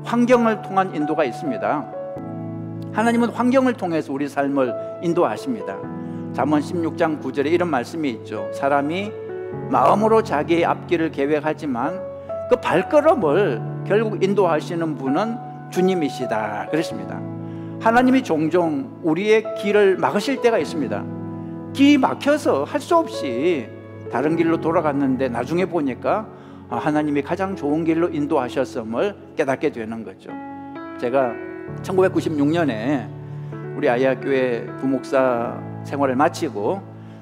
환경을 통한 인도가 있습니다. 하나님은 환경을 통해서 우리 삶을 인도하십니다. 잠언 16장 9절에 이런 말씀이 있죠. 사람이 마음으로 자기의 앞길을 계획하지만 그 발걸음을 결국 인도하시는 분은 주님이시다 그랬습니다. 하나님이 종종 우리의 길을 막으실 때가 있습니다. 길이 막혀서 할 수 없이 다른 길로 돌아갔는데 나중에 보니까 하나님이 가장 좋은 길로 인도하셨음을 깨닫게 되는 거죠. 제가 1996년에 우리 아이학교회 부목사 생활을 마치고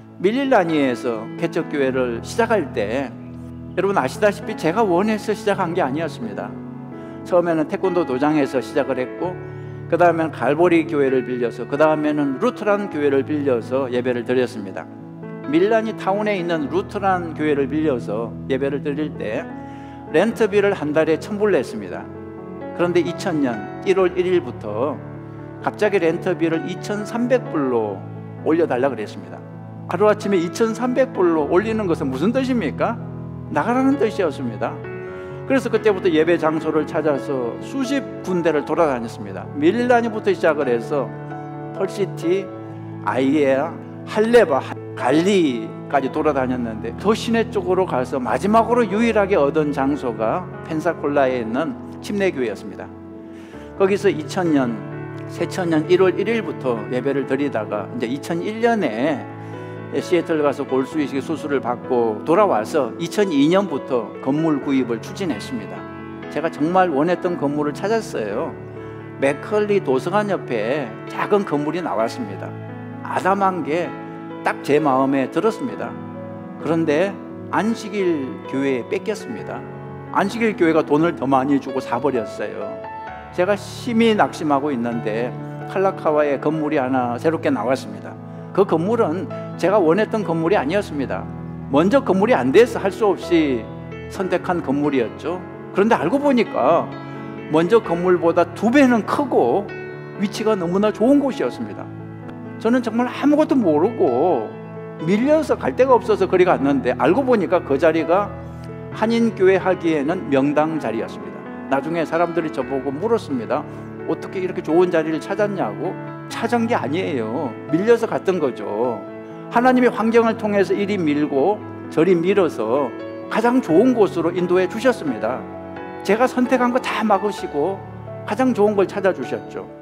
밀릴라니에서 개척교회를 시작할 때 여러분 아시다시피 제가 원해서 시작한 게 아니었습니다. 처음에는 태권도 도장에서 시작을 했고 그 다음에는 갈보리 교회를 빌려서 그 다음에는 루트란 교회를 빌려서 예배를 드렸습니다. 밀라니 타운에 있는 루트란 교회를 빌려서 예배를 드릴 때 렌트비를 한 달에 1,000불 냈습니다. 그런데 2000년 1월 1일부터 갑자기 렌트비를 2,300불로 올려달라 그랬습니다. 하루아침에 2,300불로 올리는 것은 무슨 뜻입니까? 나가라는 뜻이었습니다. 그래서 그때부터 예배 장소를 찾아서 수십 군데를 돌아다녔습니다. 밀라니부터 시작을 해서 펄시티, 아이에아, 할레바, 갈리까지 돌아다녔는데 더 시내 쪽으로 가서 마지막으로 유일하게 얻은 장소가 펜사콜라에 있는 침례교회였습니다. 거기서 2000년 1월 1일부터 예배를 드리다가 이제 2001년에 시애틀 가서 골수 이식 수술을 받고 돌아와서 2002년부터 건물 구입을 추진했습니다. 제가 정말 원했던 건물을 찾았어요. 맥컬리 도서관 옆에 작은 건물이 나왔습니다. 아담한 게 딱 제 마음에 들었습니다. 그런데 안식일 교회에 뺏겼습니다. 안식일 교회가 돈을 더 많이 주고 사버렸어요. 제가 심히 낙심하고 있는데 칼라카와에 건물이 하나 새롭게 나왔습니다. 그 건물은 제가 원했던 건물이 아니었습니다. 먼저 건물이 안 돼서 할 수 없이 선택한 건물이었죠. 그런데 알고 보니까 먼저 건물보다 2배는 크고 위치가 너무나 좋은 곳이었습니다. 저는 정말 아무것도 모르고 밀려서 갈 데가 없어서 거기 갔는데 알고 보니까 그 자리가 한인교회 하기에는 명당 자리였습니다. 나중에 사람들이 저보고 물었습니다. 어떻게 이렇게 좋은 자리를 찾았냐고. 찾은 게 아니에요. 밀려서 갔던 거죠. 하나님의 환경을 통해서 이리 밀고 저리 밀어서 가장 좋은 곳으로 인도해 주셨습니다. 제가 선택한 거 다 막으시고 가장 좋은 걸 찾아주셨죠.